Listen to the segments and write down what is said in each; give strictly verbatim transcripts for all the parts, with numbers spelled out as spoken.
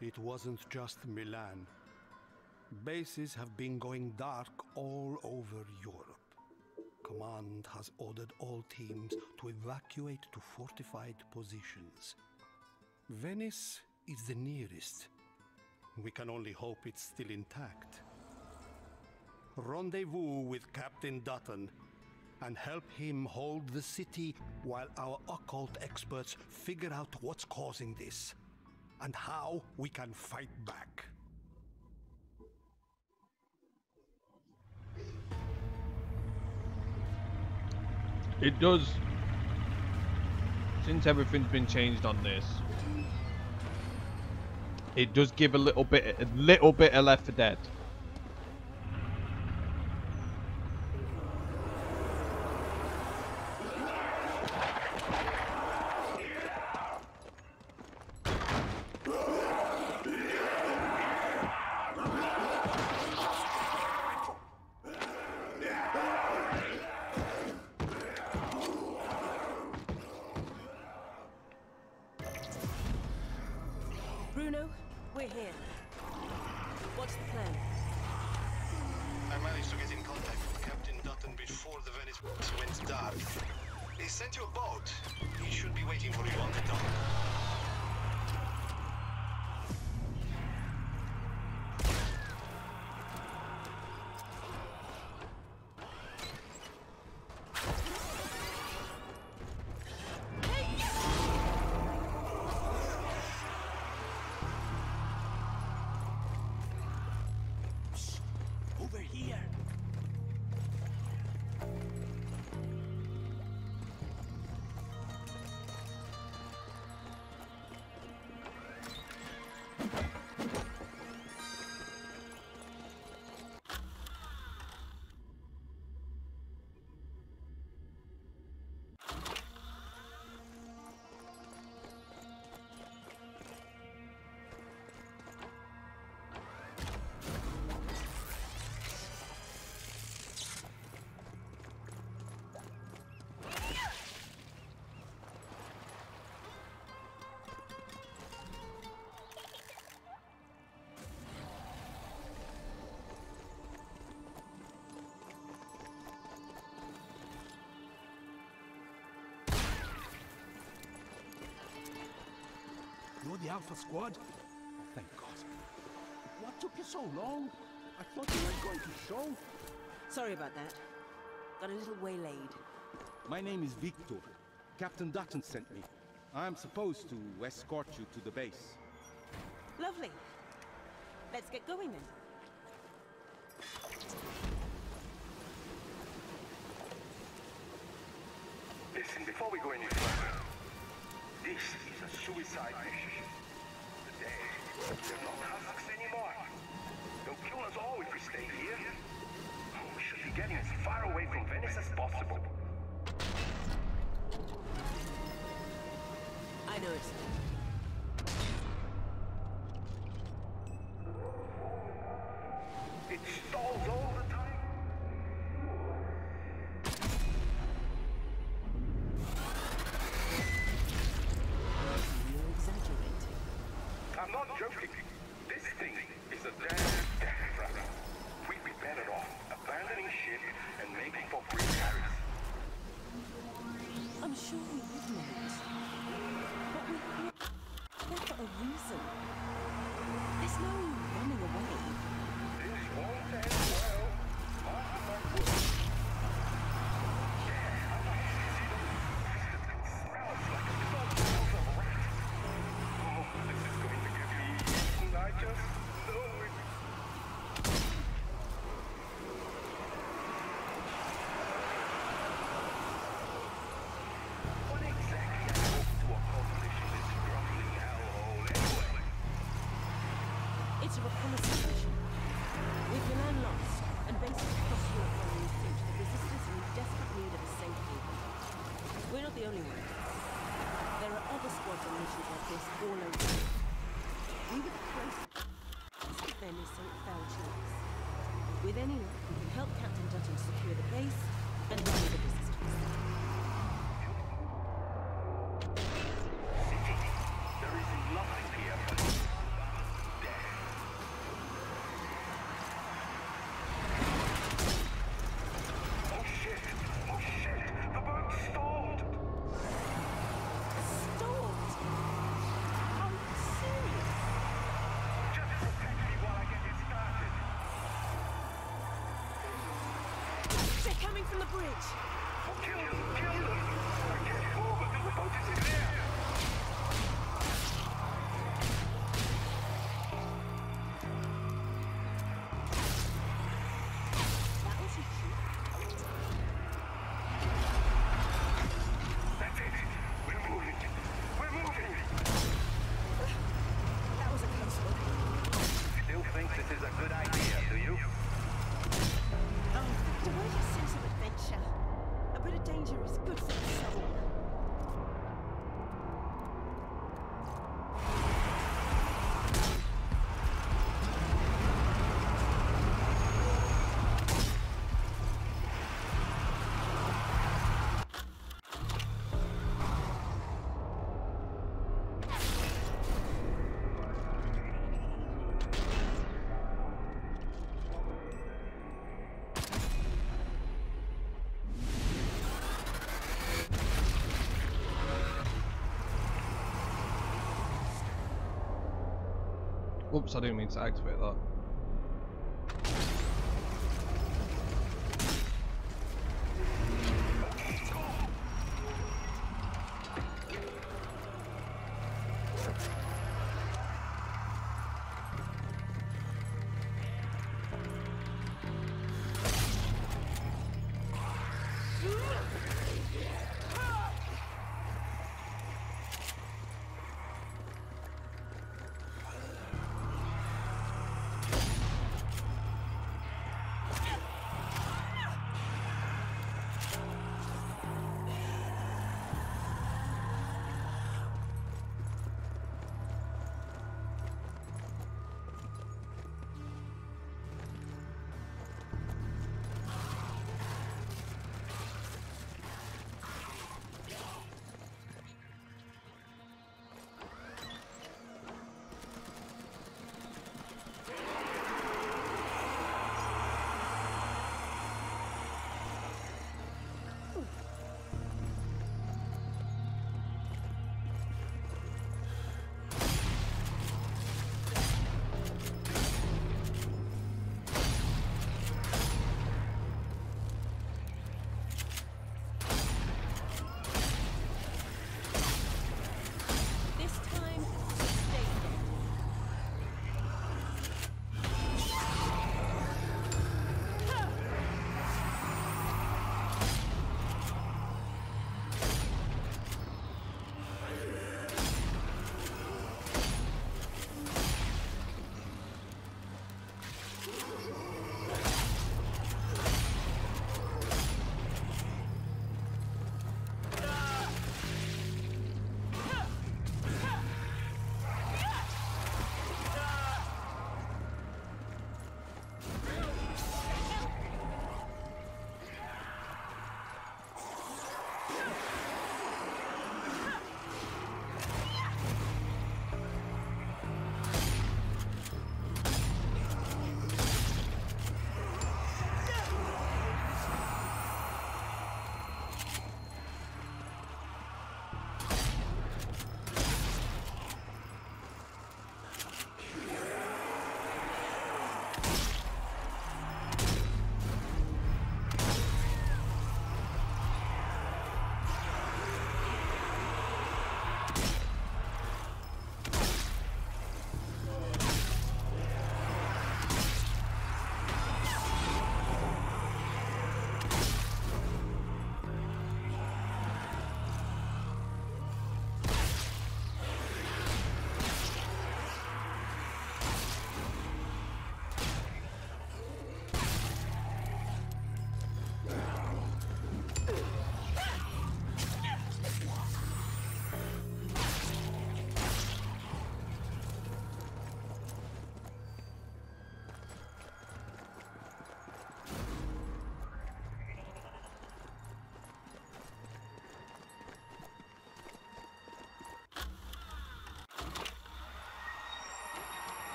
It wasn't just Milan. Bases have been going dark all over Europe. Command has ordered all teams to evacuate to fortified positions. Venice is the nearest. We can only hope it's still intact. Rendezvous with Captain Dutton and help him hold the city while our occult experts figure out what's causing this and how we can fight back. It does, since everything's been changed on this, it does give a little bit, a little bit of Left four Dead. Bruno, we're here. What's the plan? I managed to get in contact with Captain Dutton before the Venice went dark. He sent you a boat. He should be waiting for you on the dock. Over here. You're the Alpha Squad? Oh, thank God. What took you so long? I thought you weren't going to show. Sorry about that. Got a little waylaid. My name is Victor. Captain Dutton sent me. I'm supposed to escort you to the base. Lovely. Let's get going then. Listen, before we go any further, this is a suicide mission. Today, there's no husks anymore. They'll kill us all if we stay here. We should be getting as far away from Venice as possible. I know it's... It stalls all the time. You're exaggerating. I'm not joking. This thing is a damn death trap. We'd be better off abandoning ship and making for free Paris. I'm sure we would not. But we're here for a reason. There's no running away. This won't end well. Mark my words. Yeah, I know. It smells like a dog of a rat. Oh, this is going to get me eaten. I just know it. What exactly I hope to accomplish in this struggling hellhole anyway? It's a reconnaissance mission. With Milan lost, and bases across Europe running siege, the resistance are in desperate need of a safe haven. We're not the only ones. There are other squads on missions like this all over. We were the closest to Venice, so it fell to us. With any luck, we can help Captain Dutton secure the base and rally the resistance. There is nothing here but coming from the bridge. Kill them! Kill them! I can't move until the boat is in there! That was easy. That's it! We're moving! We're moving! That was a close one. Still think this is a good idea, do you? Oh, Victor, where's your sense of adventure? A bit of danger is good for the soul. Oops, I didn't mean to activate that.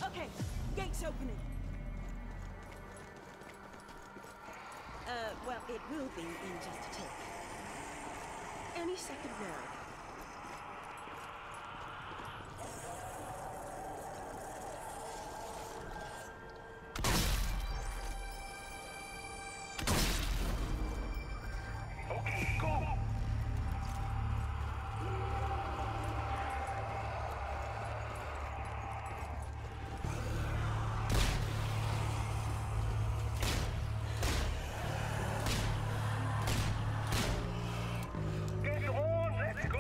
Okay, gates opening. Uh, well, it will be in just a tick. Any second now. Okay, go! Get on, let's go!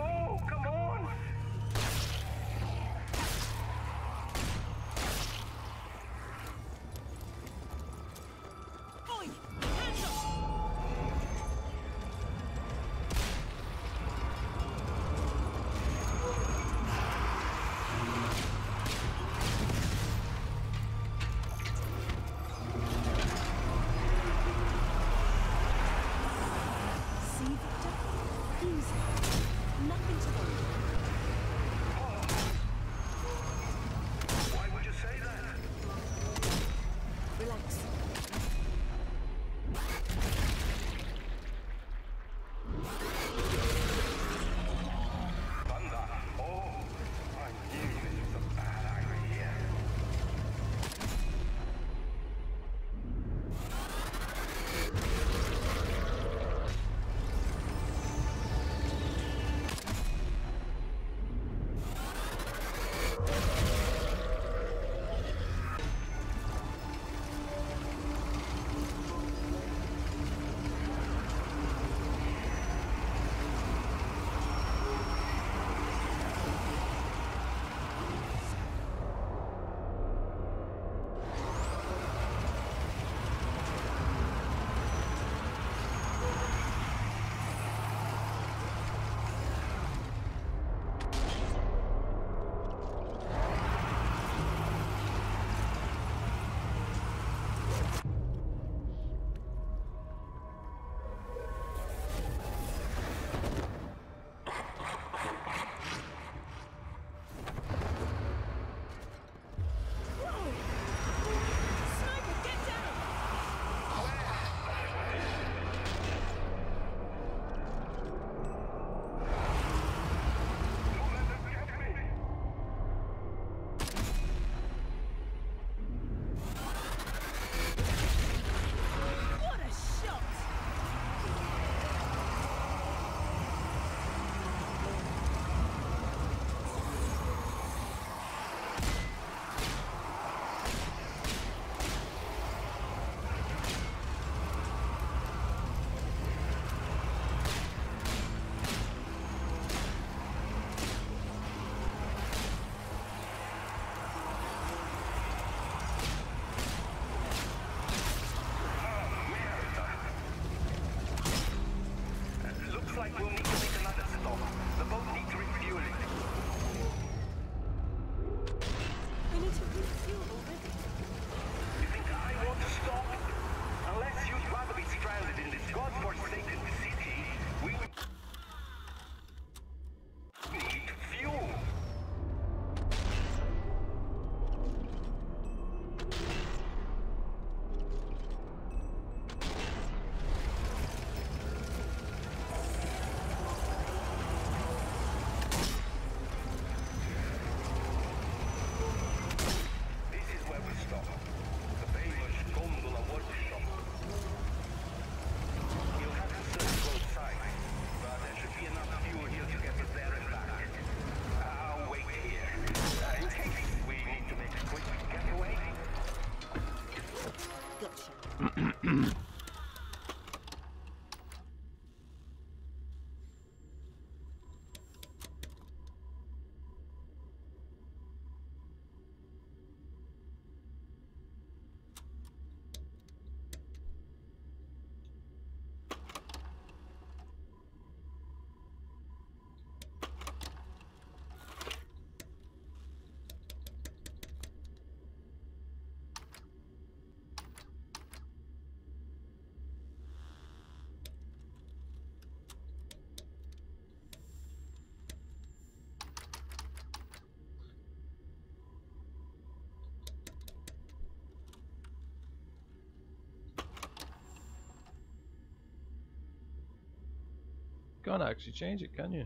can't actually change it, can you?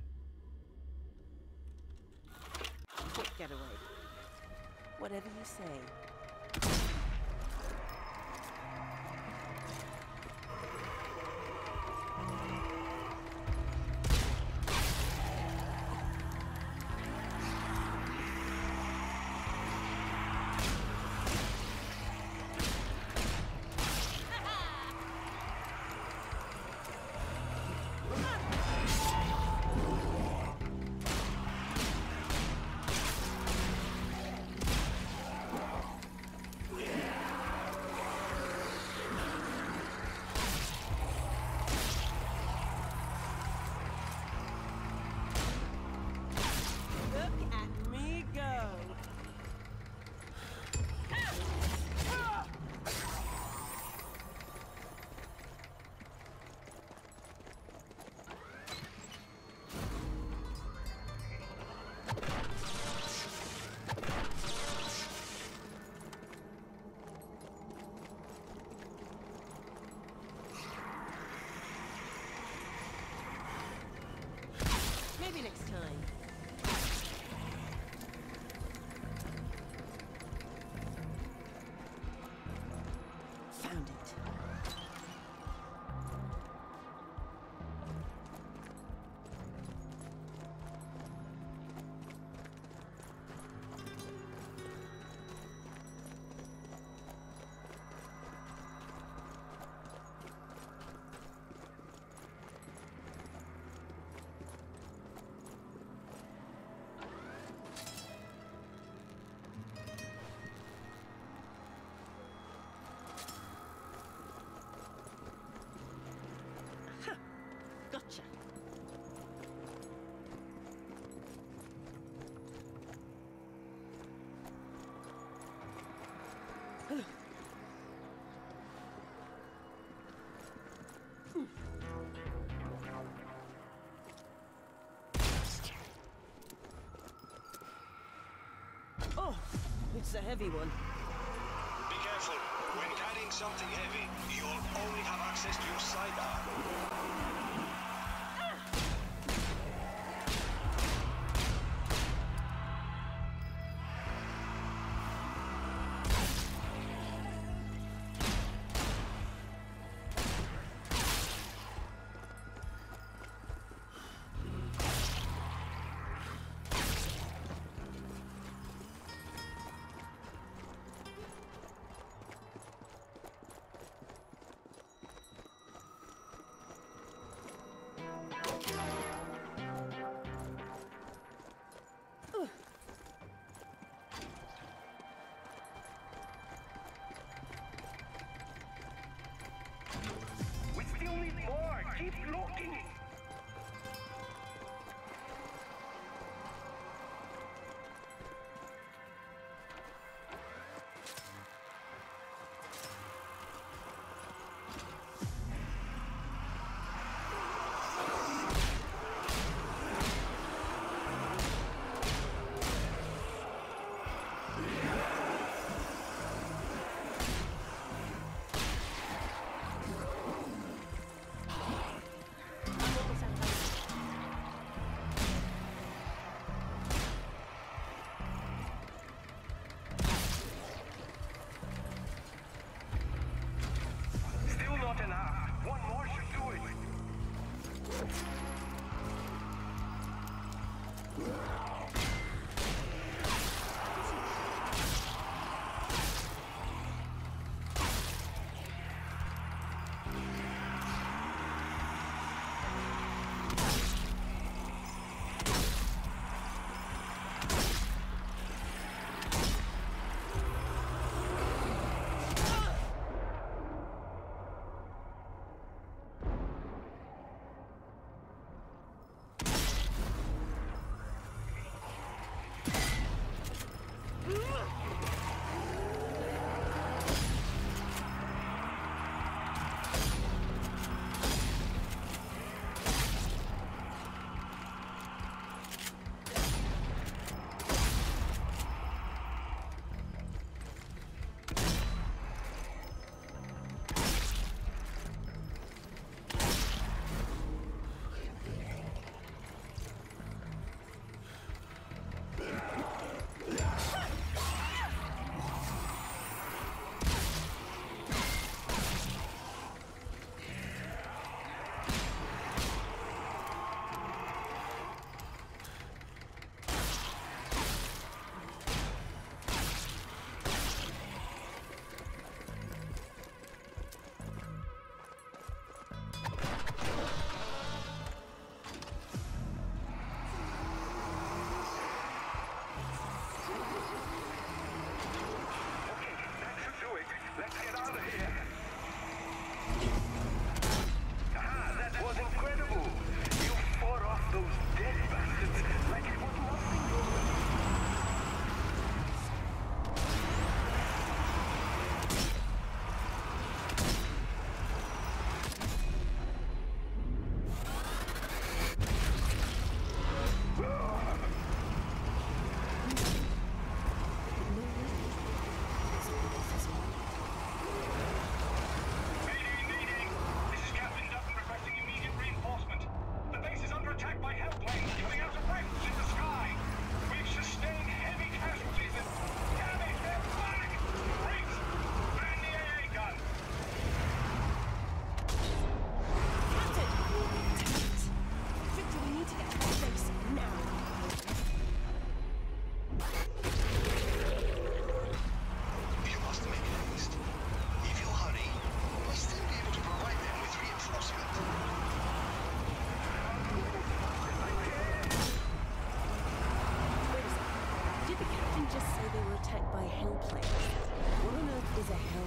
Quick getaway. Whatever you say. Maybe next time. Found it. Gotcha. Oh, it's a heavy one. Be careful. When carrying something heavy, you'll only have access to your sidearm. We still need more. Keep looking. Still not enough. One more should do it.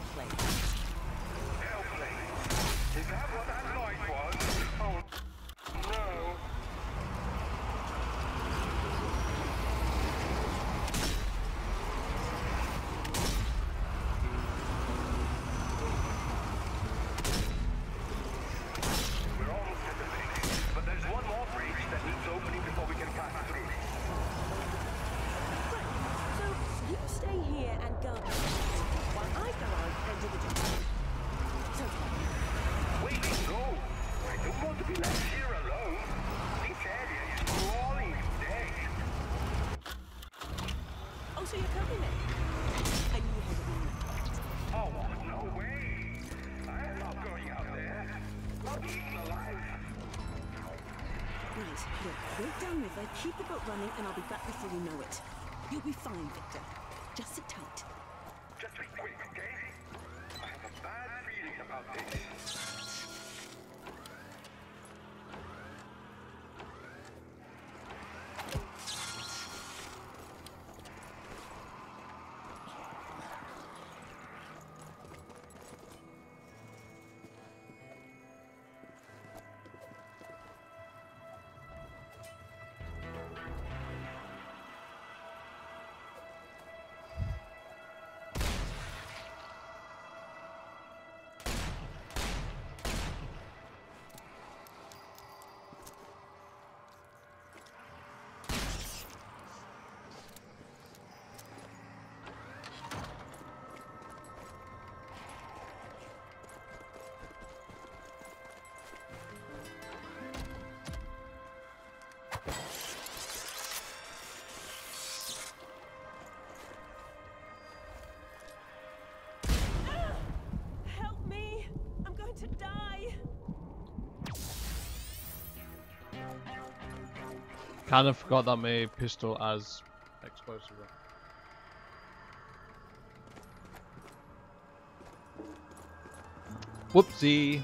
Hellblade. Hellblade. Is that what that noise was? Oh, no. We're almost at the base, but there's one more breach that needs opening before we can pass through. So, you stay here and guard the while I go out and do the job. So, Wait, no! I don't want to be left here alone. This area is crawling with dead. oh, so you're coming in? I knew you had to be in. Oh, no way! I'm not going out there. I'll be eaten alive. Right, look, wait downriver, keep the boat running, and I'll be back before you know it. You'll be fine, Victor. Just sit tight. Just be quick, okay? I have a bad feeling about this. Help me! I'm going to die! Kind of forgot that my pistol has explosive. Whoopsie.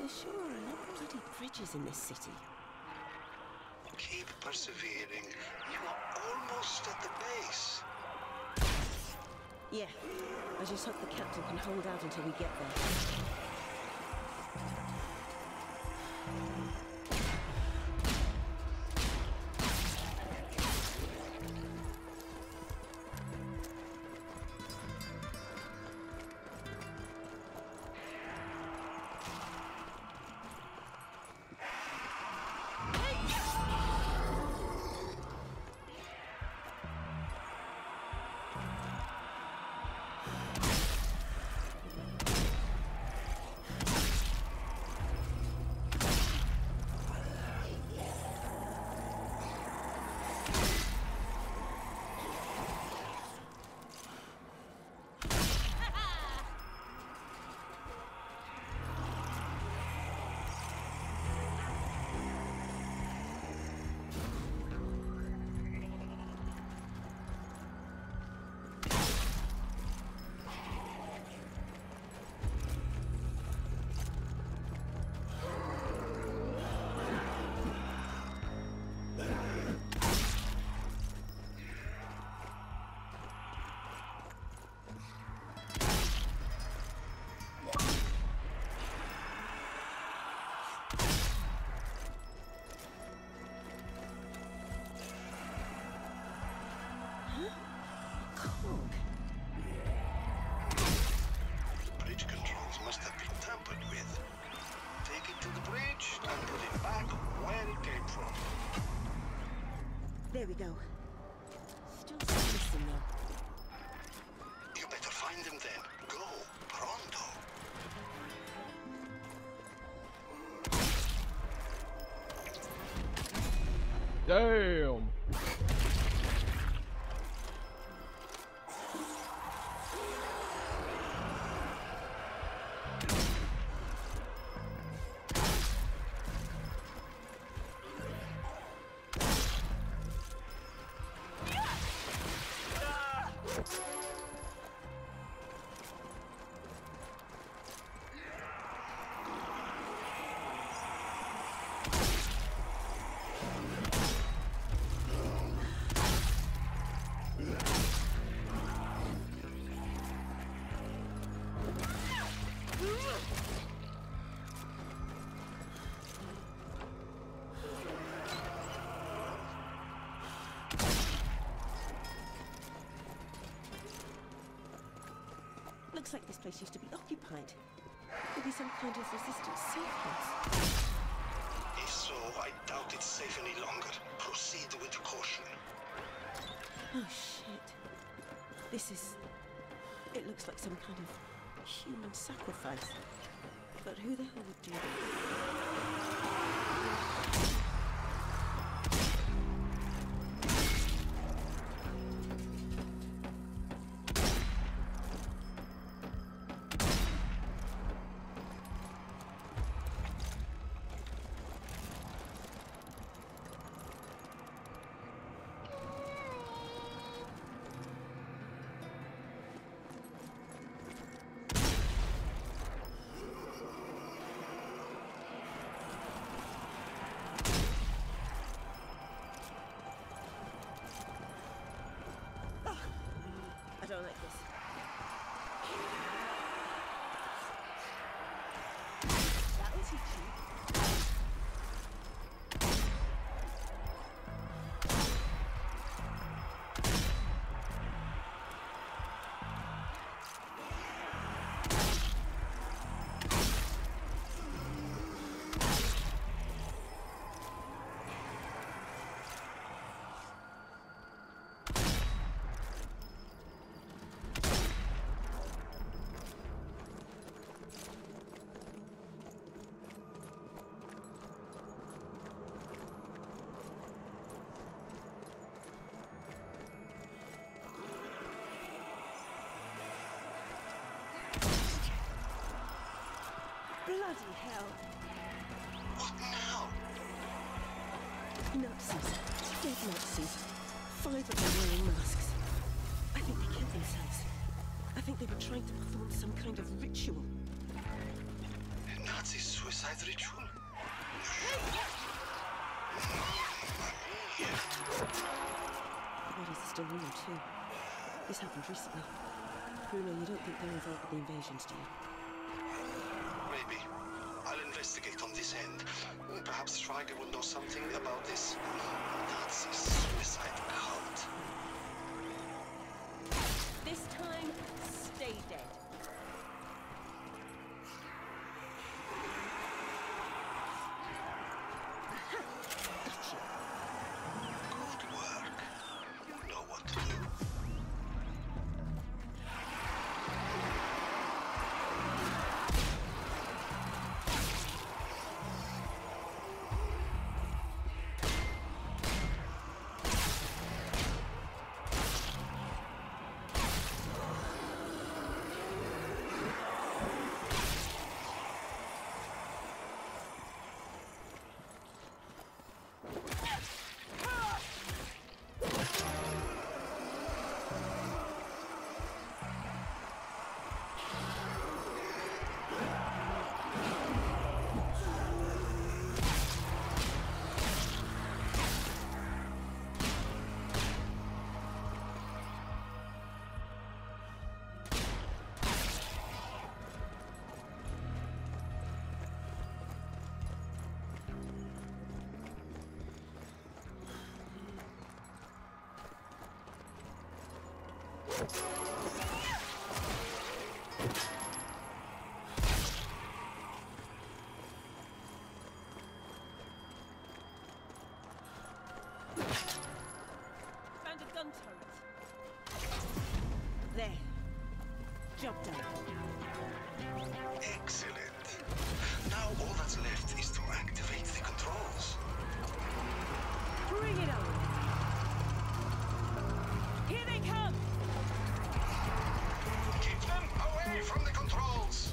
There sure are a lot of bloody bridges in this city. Keep persevering. You are almost at the base. Yeah, I just hope the captain can hold out until we get there. Bridge controls must have been tampered with. Take it to the bridge and put it back where it came from. There we go. Still some missing though. You better find them then. Go, pronto. Damn. Looks like this place used to be occupied. Maybe some kind of resistance safe house. If so, I doubt it's safe any longer. Proceed with caution. Oh shit. This is... It looks like some kind of human sacrifice. But who the hell would do that? I don't like this. That'll teach you. Bloody hell. What now? Nazis. Dead Nazis. Five of them wearing masks. I think they killed themselves. I think they were trying to perform some kind of ritual. Nazis? Nazi suicide ritual? Bodies are still real too. This happened recently. Bruno, you don't think they're involved with the invasions, do you? Maybe. I'll investigate on this end. Perhaps Schweiger will know something about this Nazi suicide cult. This time, stay dead. Good work. You know what to do. Found a gun turret. There. Job done. Excellent. Now all that's left is to activate the controls. Bring it on. Here they come! Keep them away from the controls!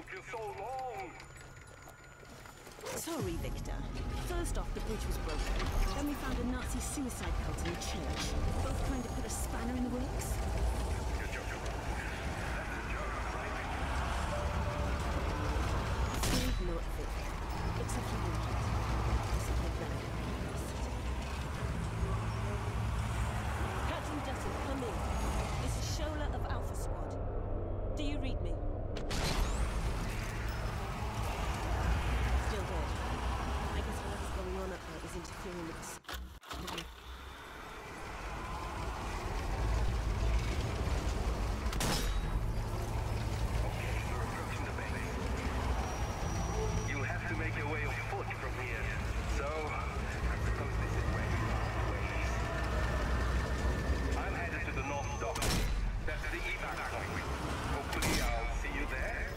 took you so long? Sorry, Victor. First off, the bridge was broken. Then we found a Nazi suicide cult in the church. Both trying to put a spanner in the works. You're joking. That's a joke, right? Afraid not, Vic. Except for you. Captain Dutton, come in. This is Shola of Alpha Squad. Do you read me? Still dead. I guess whatever's going on up there is interfering with us. Okay, you're approaching the base. You'll have to make your way on foot from here. So, I suppose this is where you part ways. I'm headed to the North Dock. That's the evac point. Hopefully I'll see you there.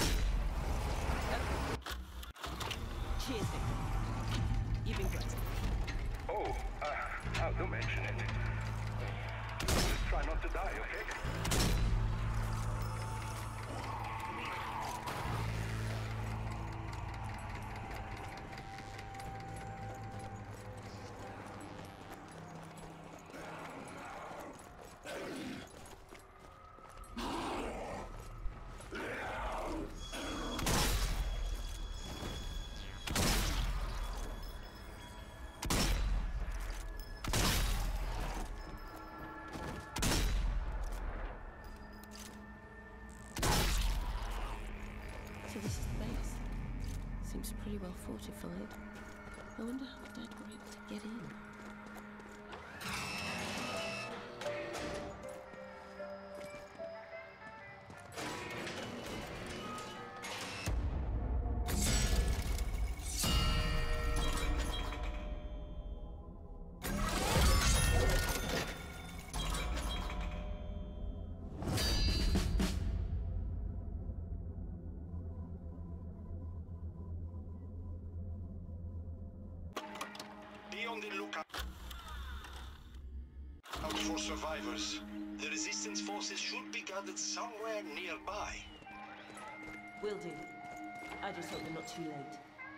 Cheers, Victor. You've been great. Oh, uh, oh, don't mention it. Just try not to die, okay? So this is the base. Seems pretty well fortified. I wonder how Dad were able to get in. Be on the lookout out for survivors. The resistance forces should be gathered somewhere nearby. Will do. I just hope they're not too late.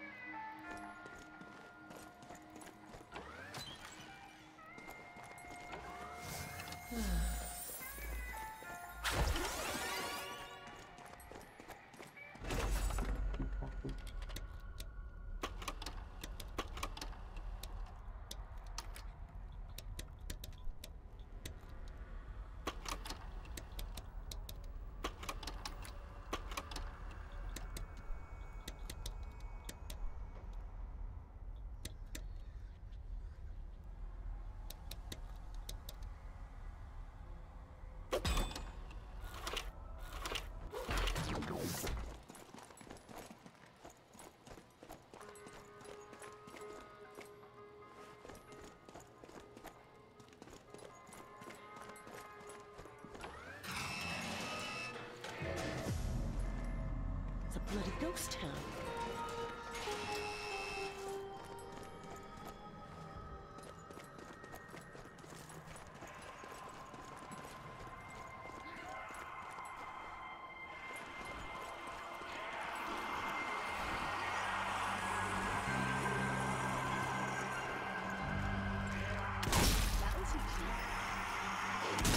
It's a bloody ghost town. That'll teach you.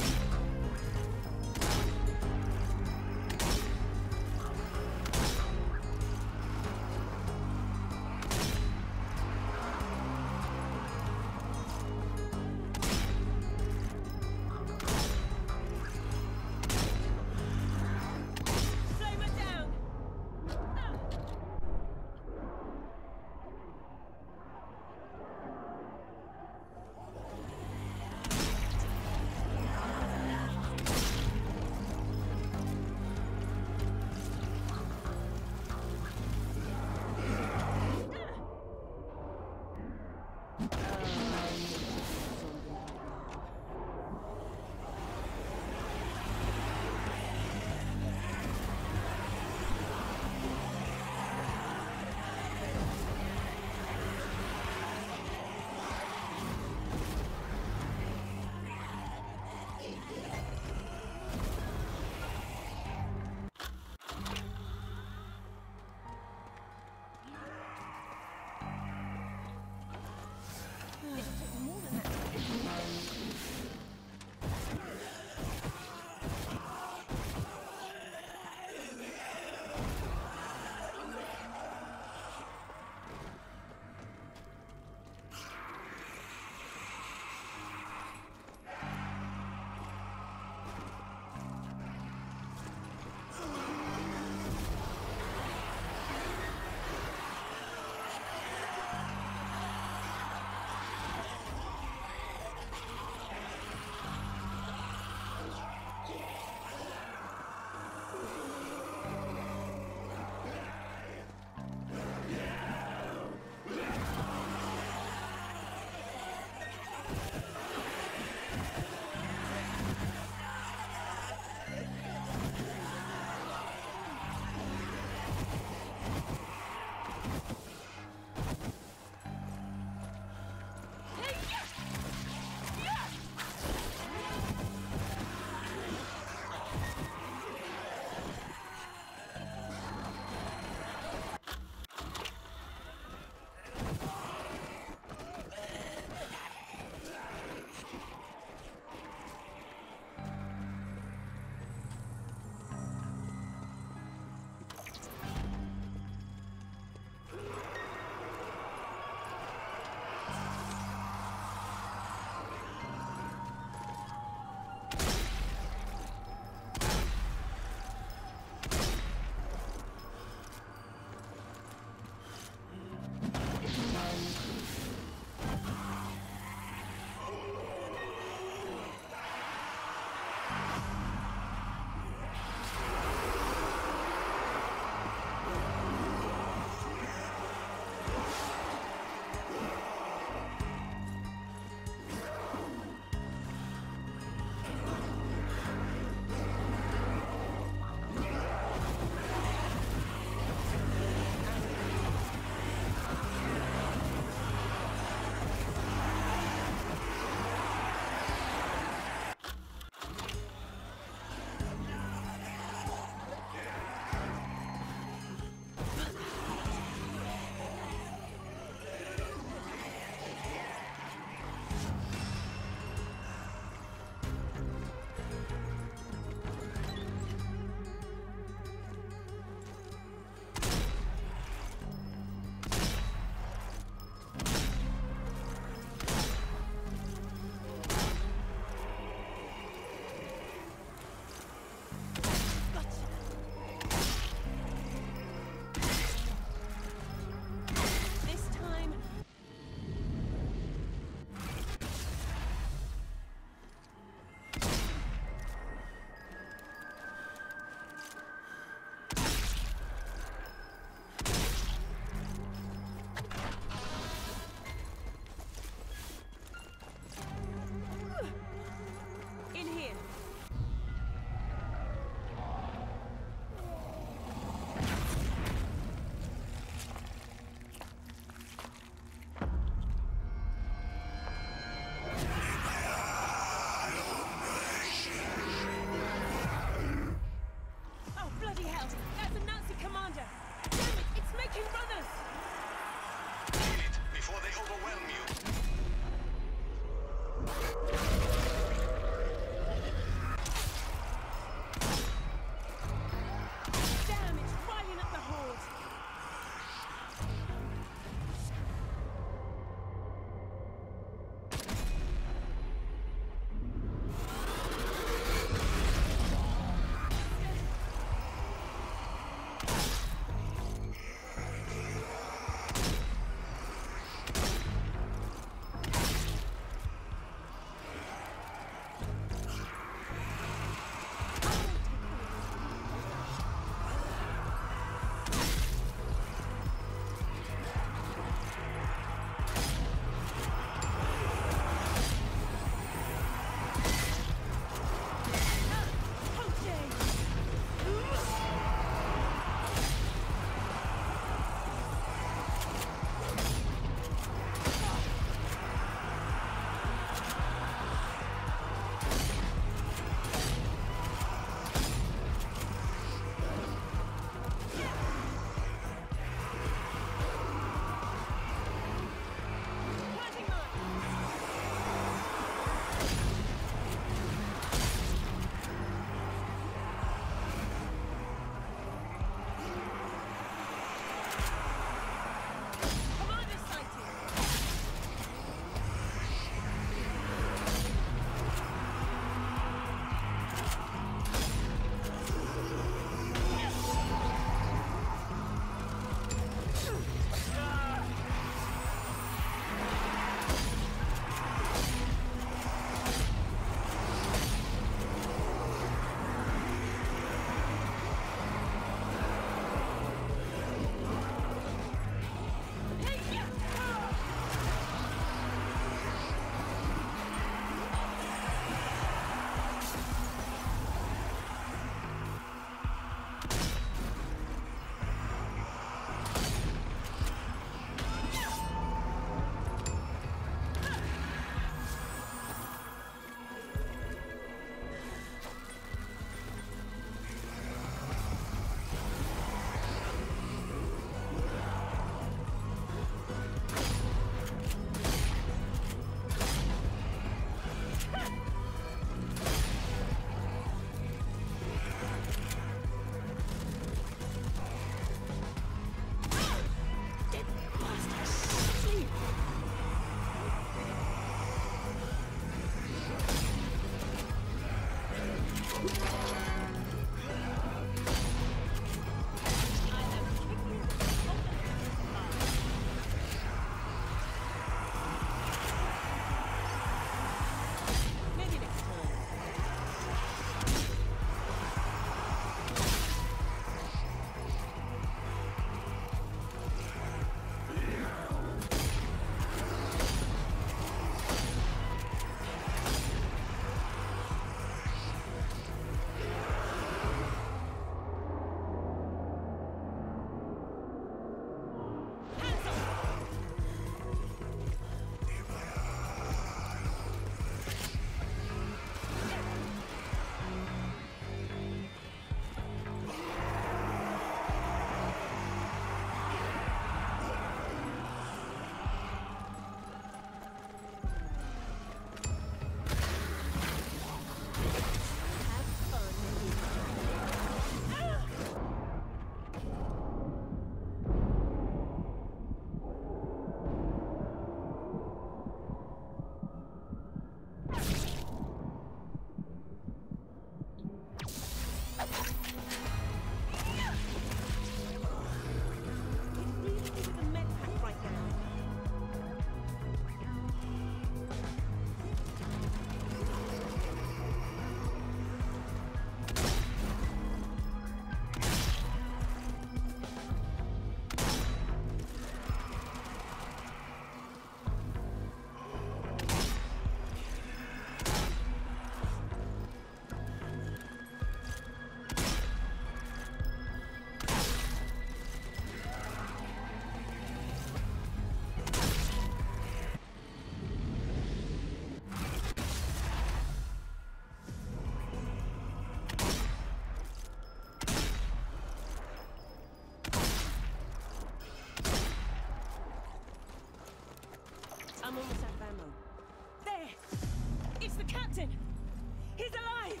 Captain! He's alive!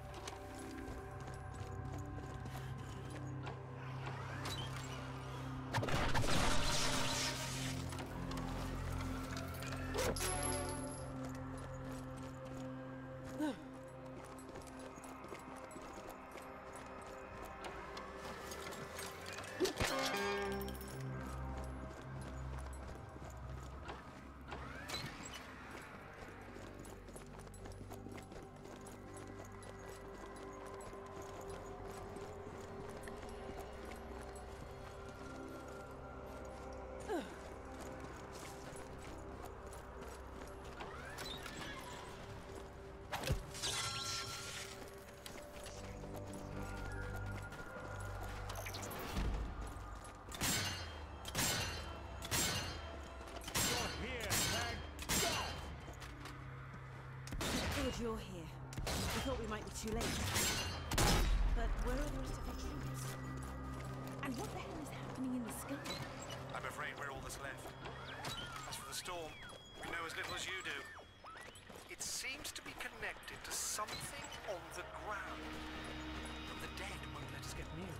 You're here. We thought we might be too late. But where are the rest of your troops? And what the hell is happening in the sky? I'm afraid we're all that's left. As for the storm, we know as little as you do. It seems to be connected to something on the ground. But the dead won't let us get near.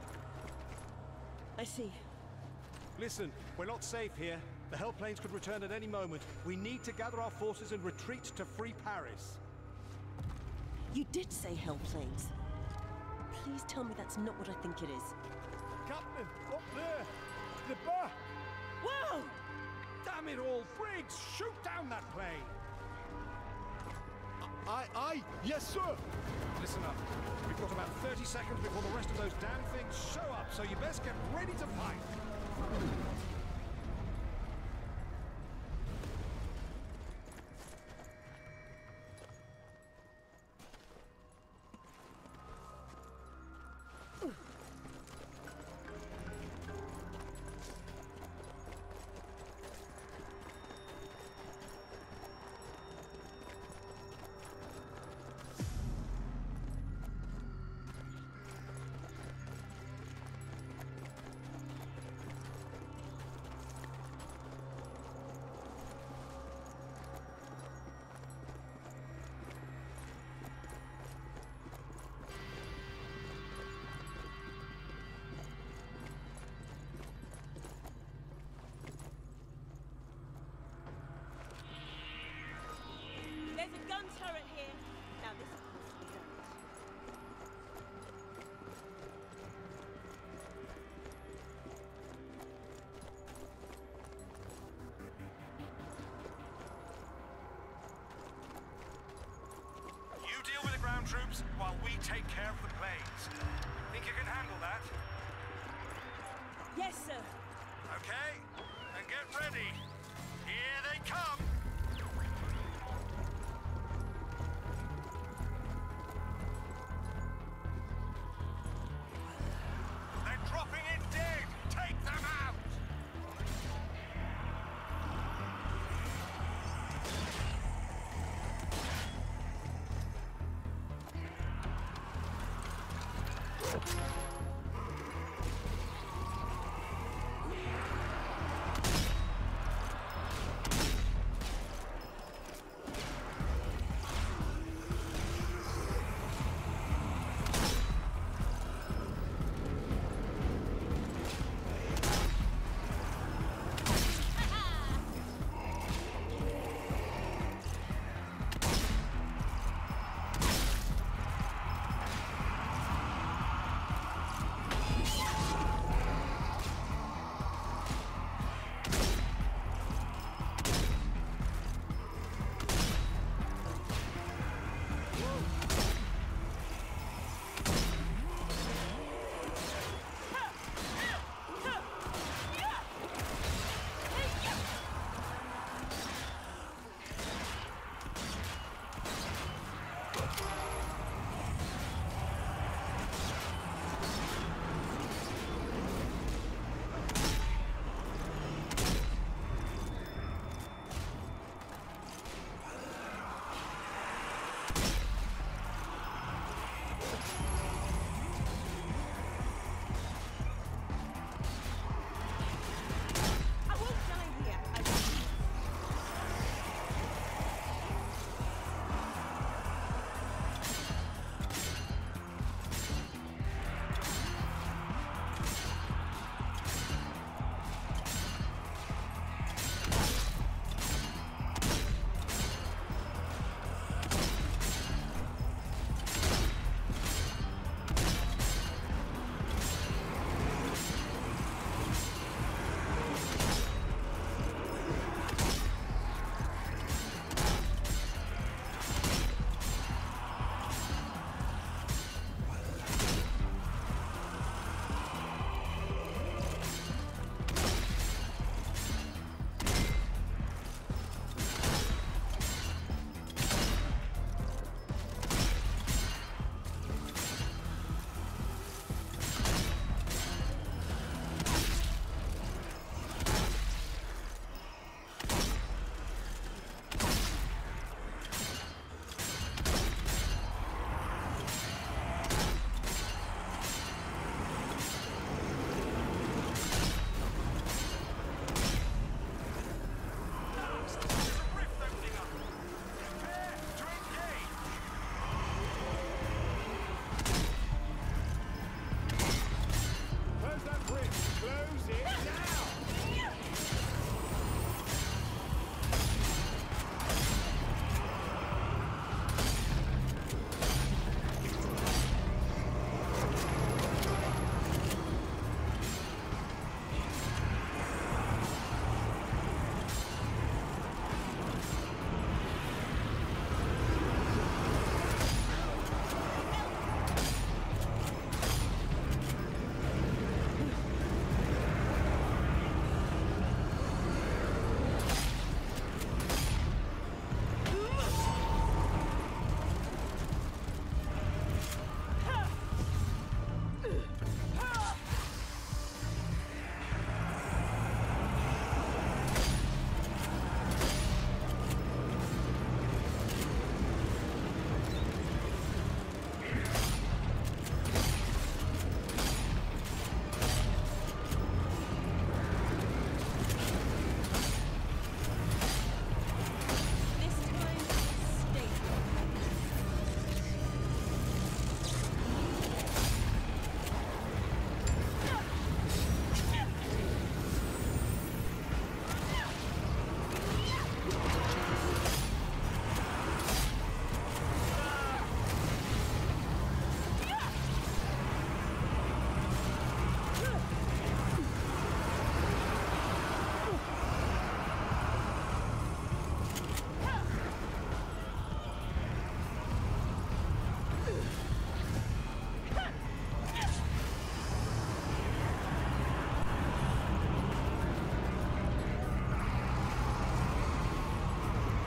I see. Listen, we're not safe here. The Hellplanes could return at any moment. We need to gather our forces and retreat to free Paris. You did say Hellplanes. Please tell me that's not what I think it is. Captain, up there! The bar! Whoa! Damn it all, Briggs! Shoot down that plane! Aye, aye, yes, sir! Listen up. We've got about thirty seconds before the rest of those damn things show up, so you best get ready to fight. There's a gun turret here. Now this of course is ours. You deal with the ground troops while we take care of the planes. Think you can handle that? Yes, sir. Okay, and get ready. Here they come! They're dropping in dead! Take them out!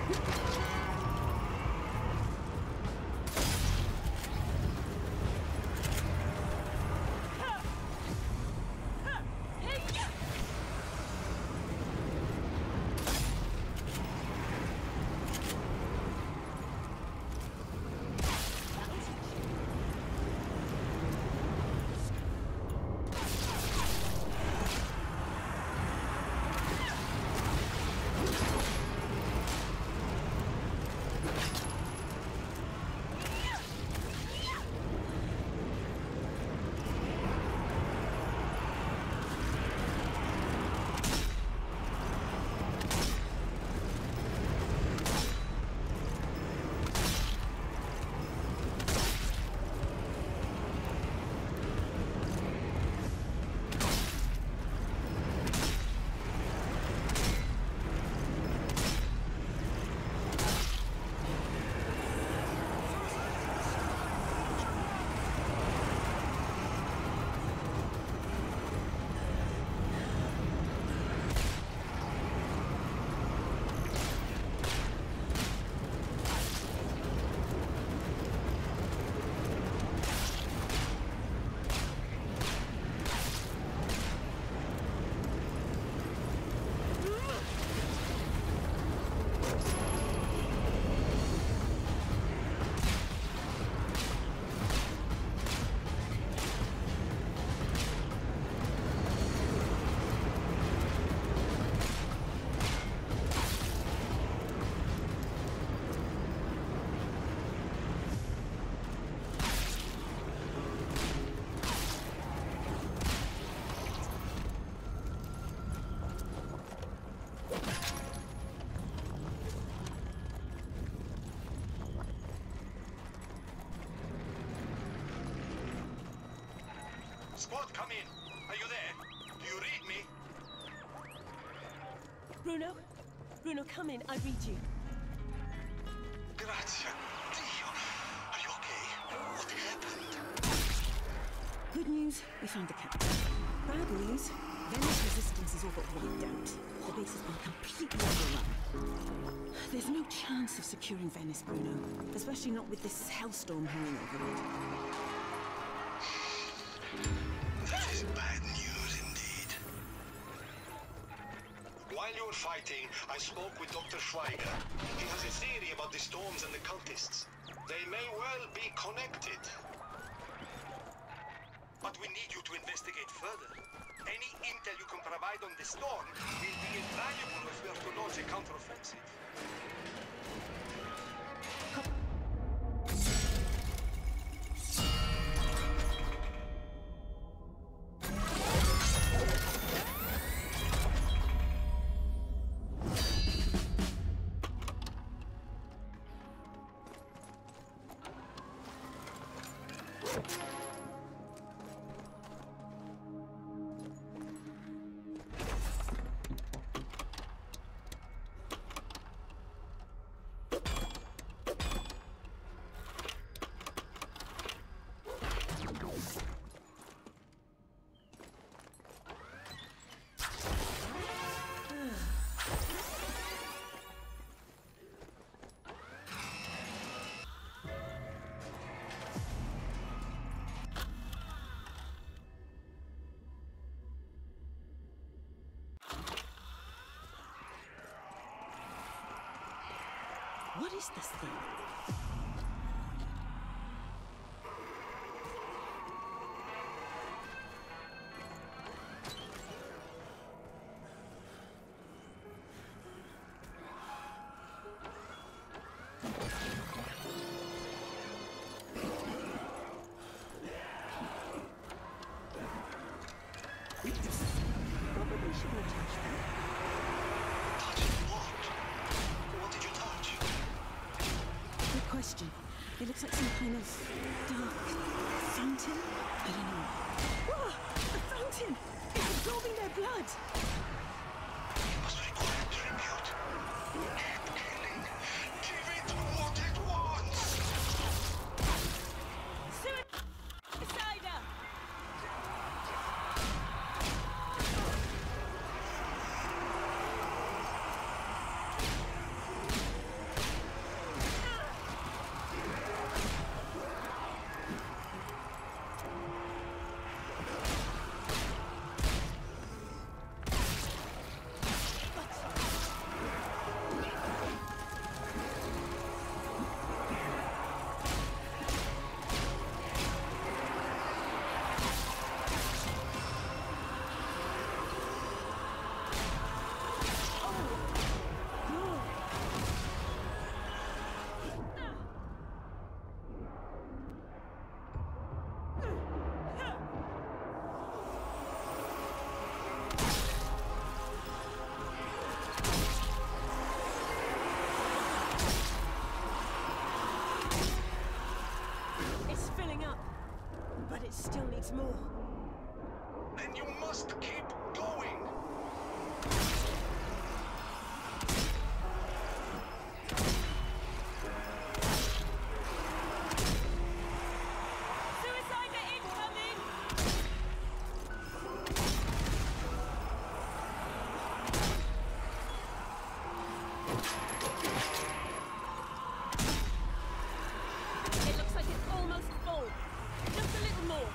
Squad, come in. Are you there? Do you read me? Bruno? Bruno, come in. I read you. Grazie. Dio. Are you okay? What happened? Good news, we found the captain. Bad news, Venice resistance is all but wiped out. The base has been completely overrun. There's no chance of securing Venice, Bruno. Especially not with this hellstorm hanging over it. That is bad news indeed. While you were fighting, I spoke with Doctor Schweiger. He has a theory about the storms and the cultists. They may well be connected. But we need you to investigate further. Any intel you can provide on the storm will be invaluable if we are to launch a counteroffensive. What is this thing? Probably shouldn't touch that. Touch what? What did you touch? Good question. It looks like some kind of dark fountain. I don't know. Whoa! A fountain! It's absorbing their blood! It must require tribute. Keep killing. Give it what it wants! Suicider! Still needs more. Then you must keep going. Suicide incoming! It looks like it's almost full. Just a little more.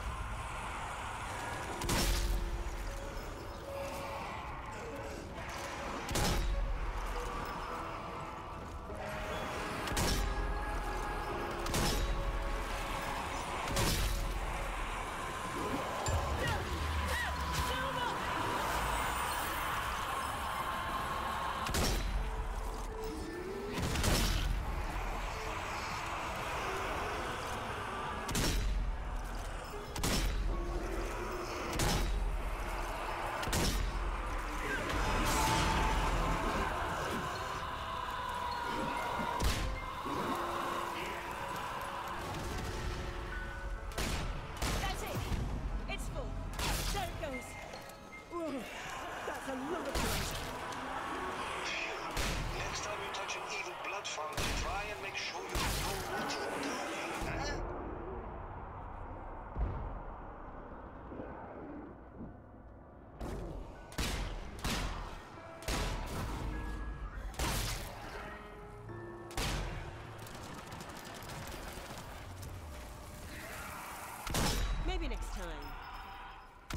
That's it. It's full. There it goes. Whoa, that's a lot of blood. Next time you touch an evil blood fountain, try and make sure you know what you're doing, huh? Maybe next time.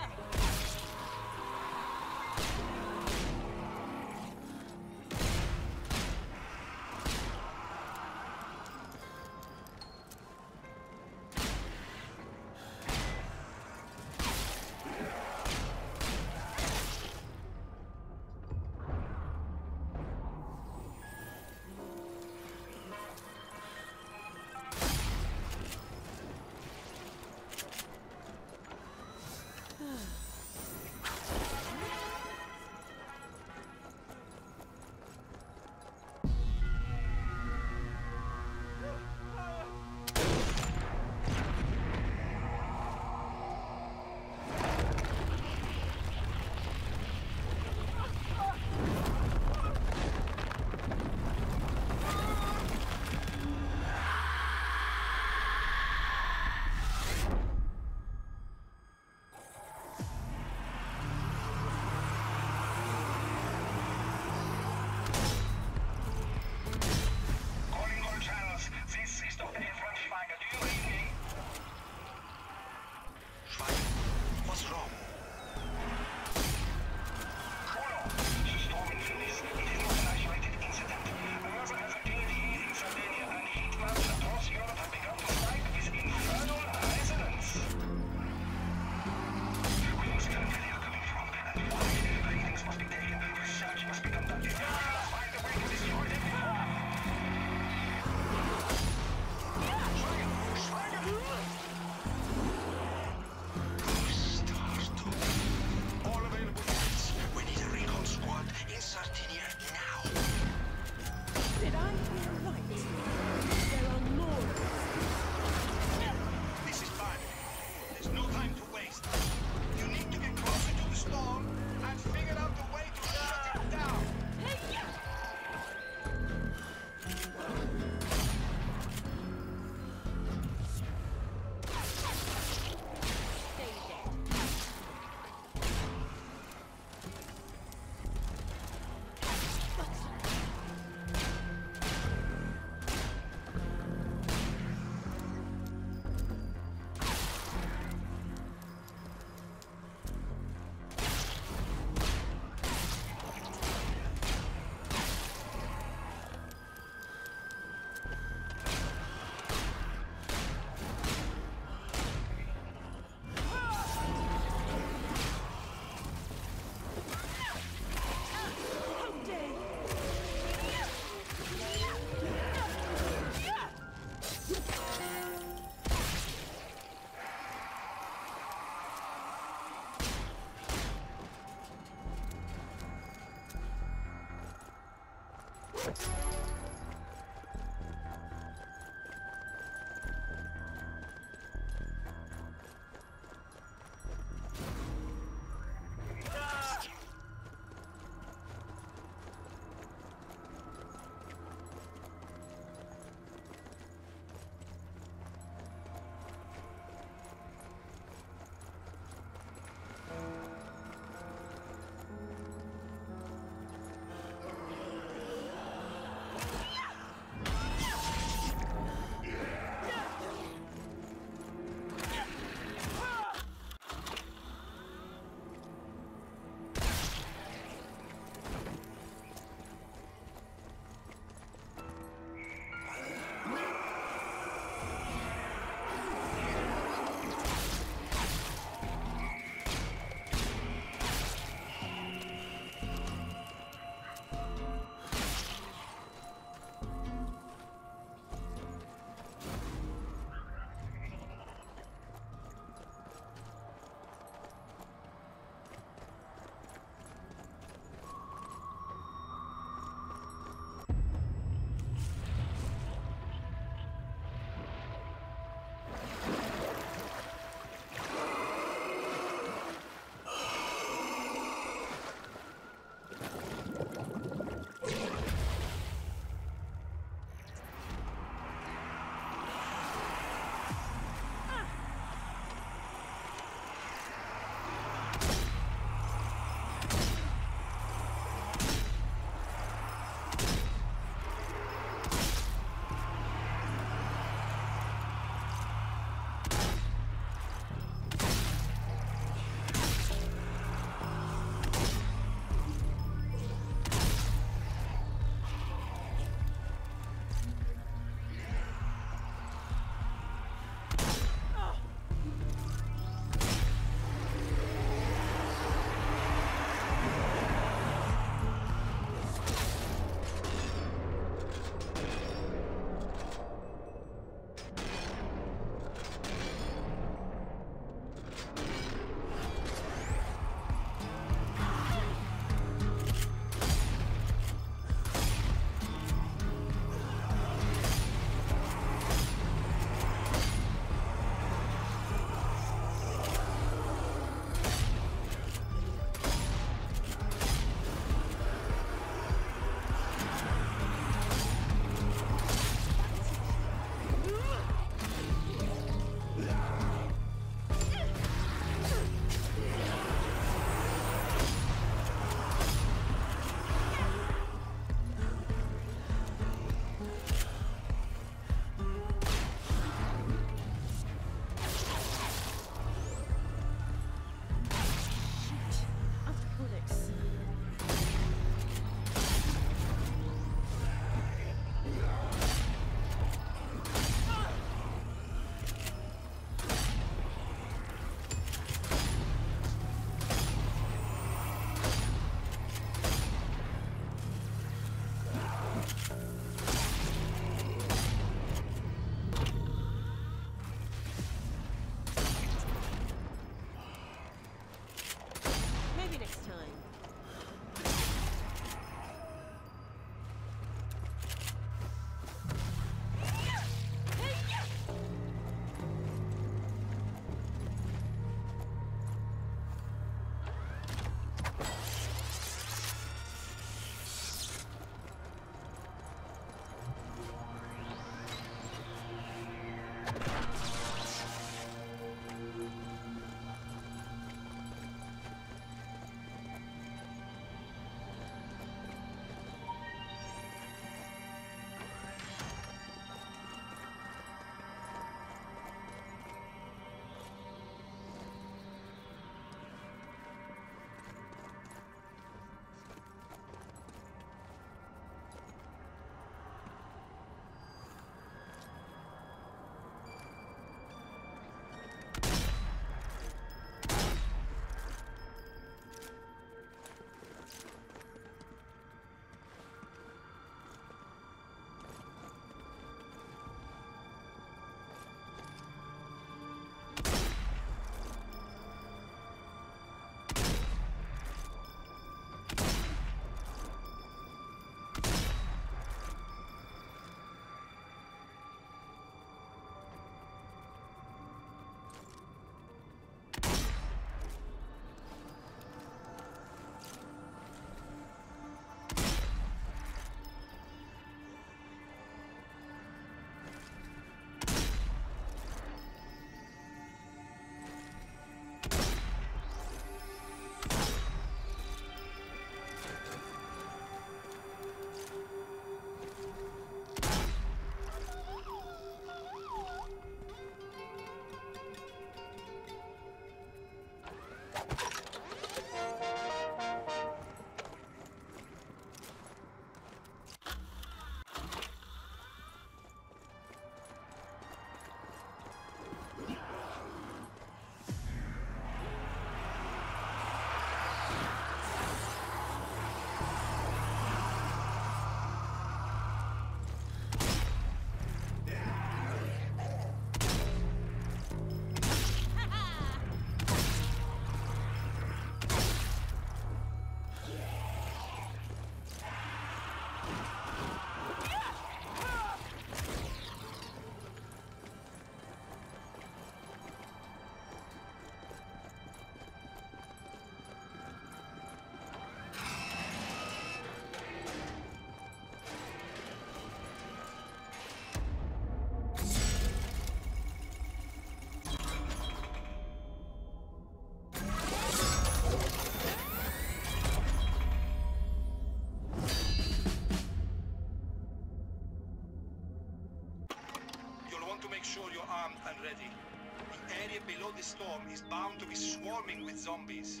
armed and ready. The area below the storm is bound to be swarming with zombies.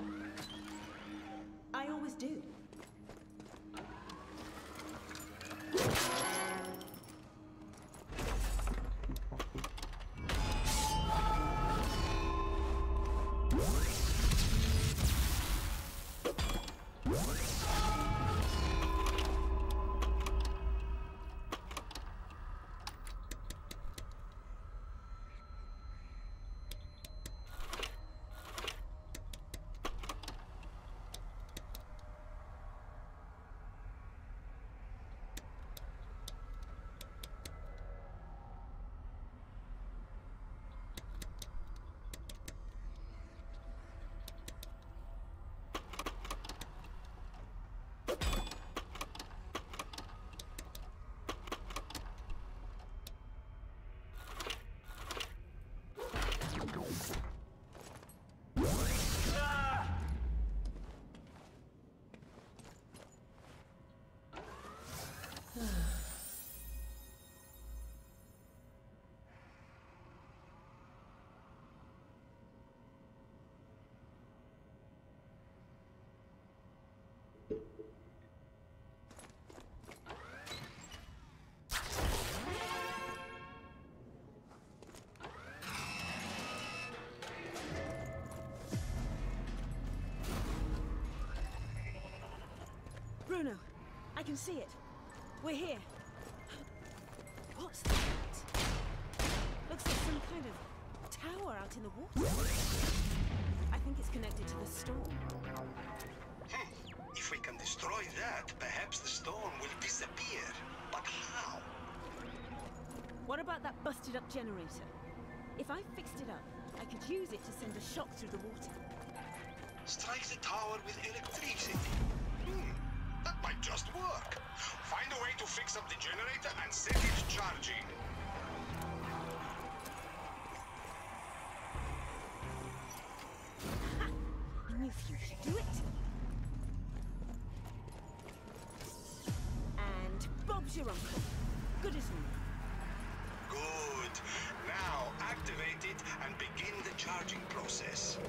I always do. Bruno, I can see it. We're here. What's that? Looks like some kind of tower out in the water. I think it's connected to the storm. Hmm. If we can destroy that, perhaps the storm will disappear. But how? What about that busted up generator? If I fixed it up, I could use it to send a shock through the water. Strike the tower with electricity. Hmm. That might just work. Find a way to fix up the generator and set it charging. Ha! I knew you could do it. And Bob's your uncle. Good as new. Good. Now activate it and begin the charging process.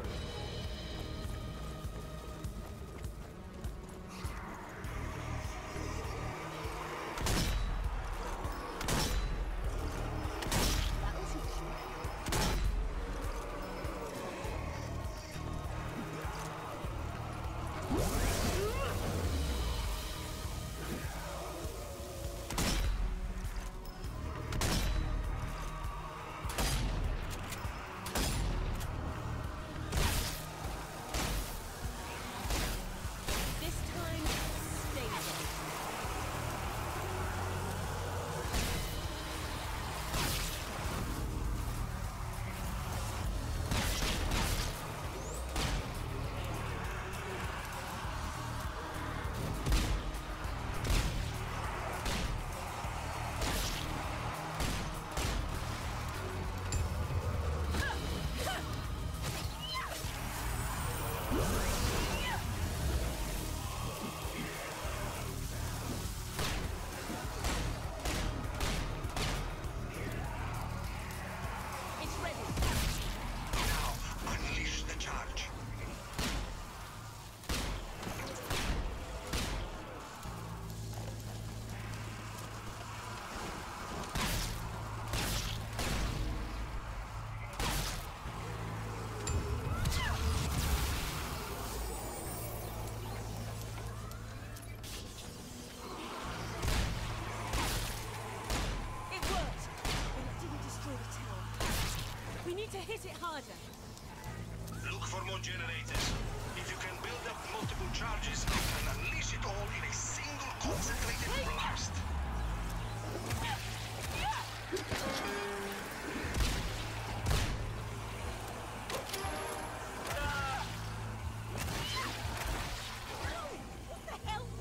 Hit it harder. Look for more generators. If you can build up multiple charges, you can unleash it all in a single concentrated blast. What the hell?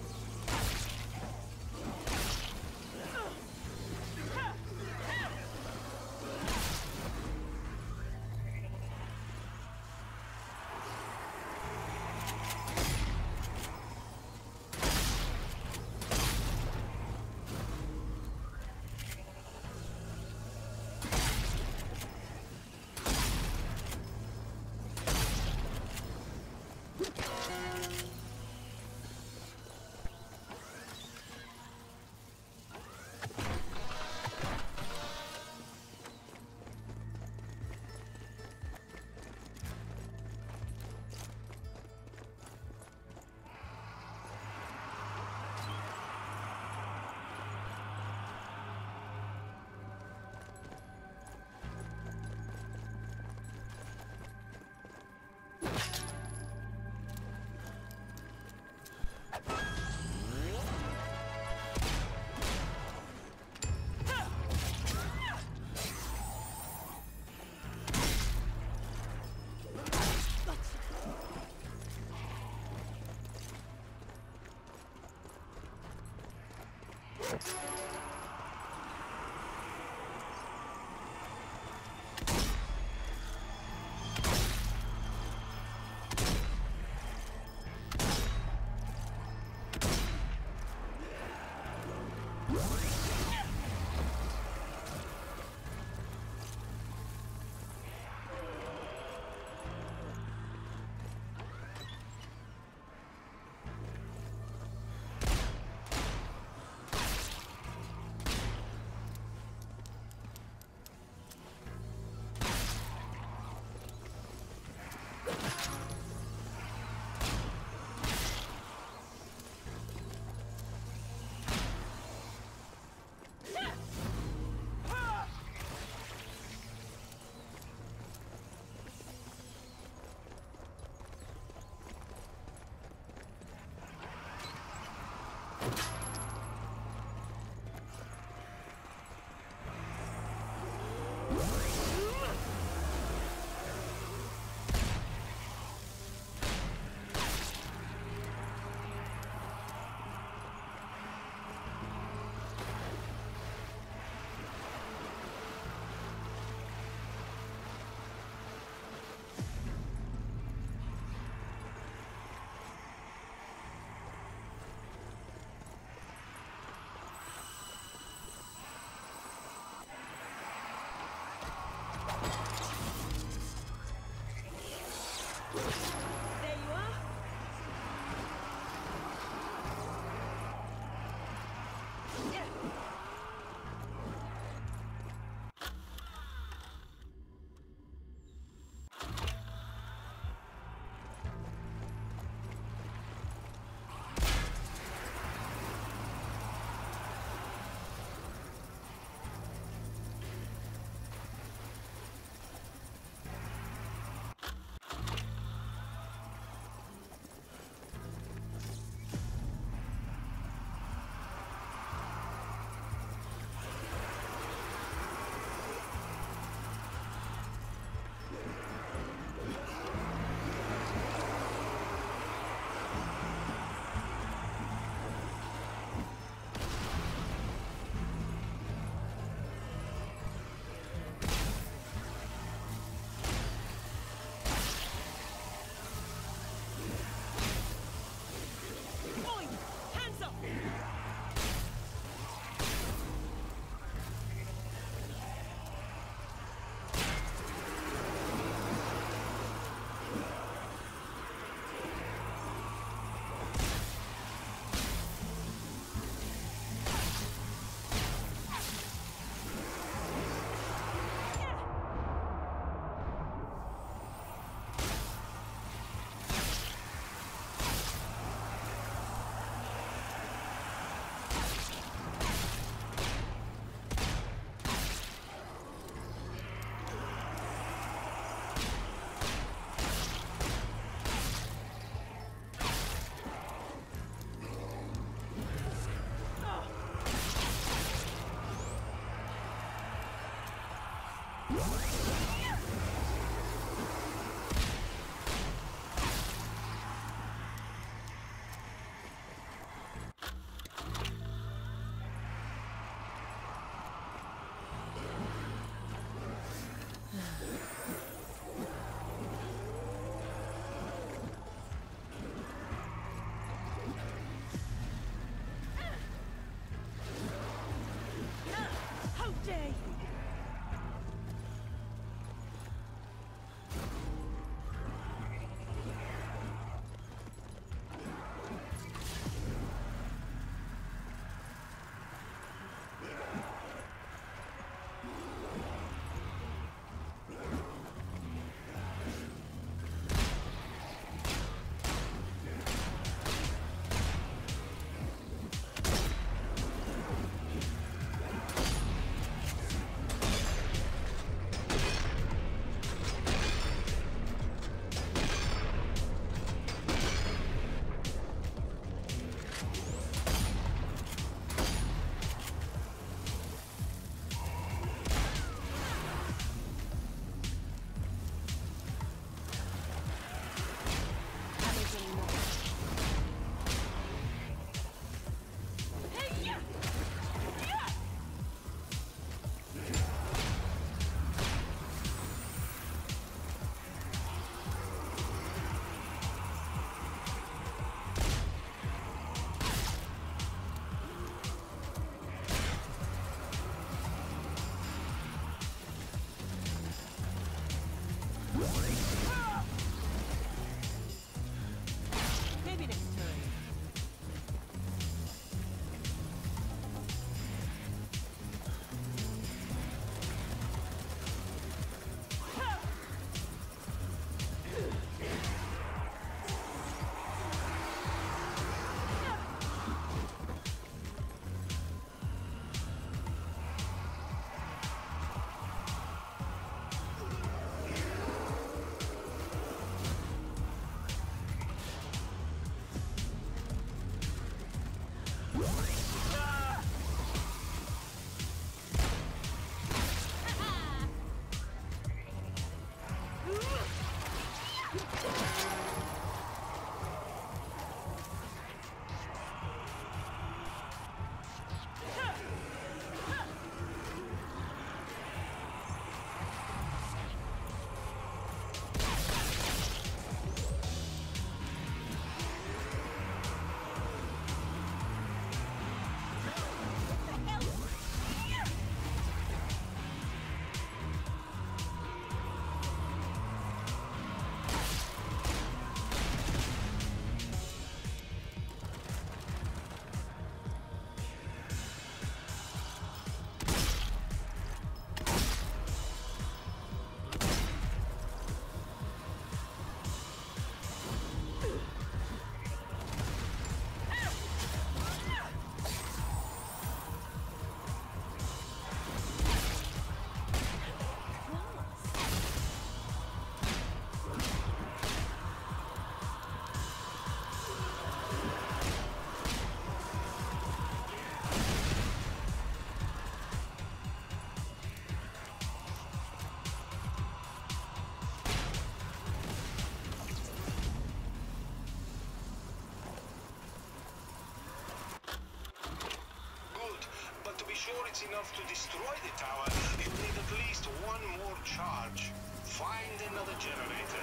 that's enough to destroy the tower, you need at least one more charge. Find another generator.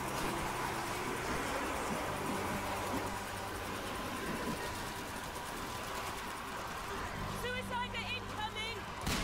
Suicider incoming!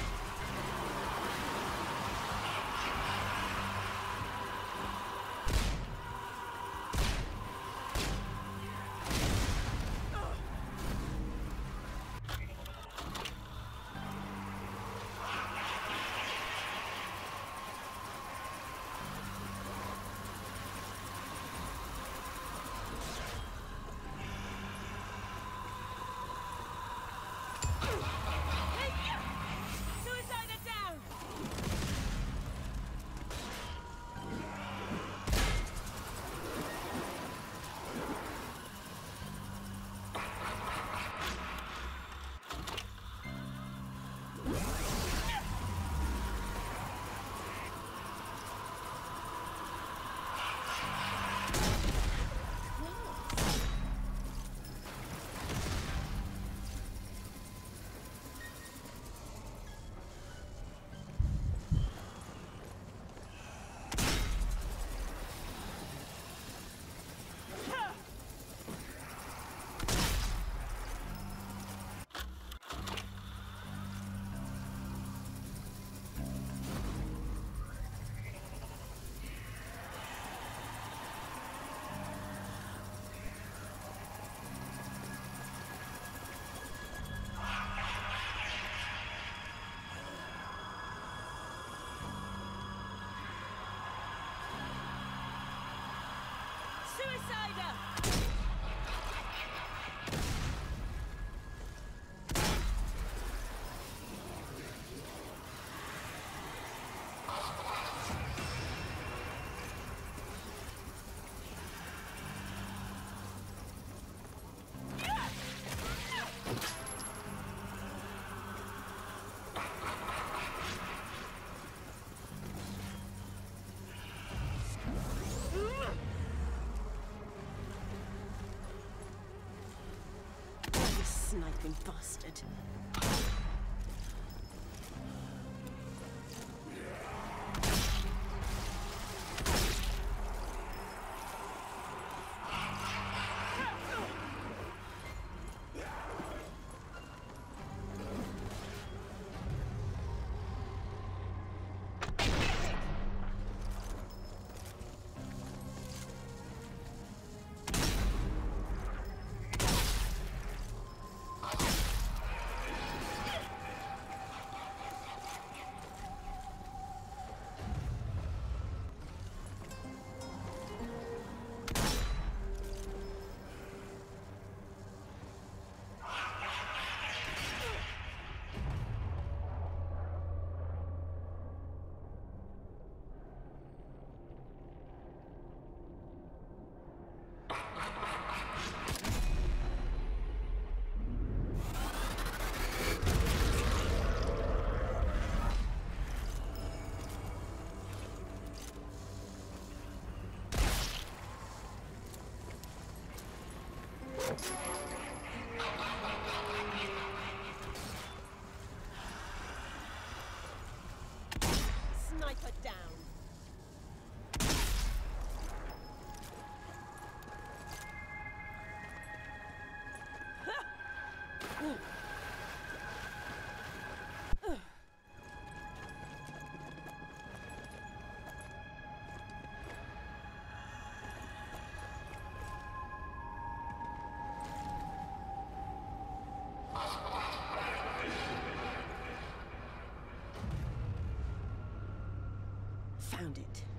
Suicider down! Suicider! You sniping bastard. Sniper down. Found it.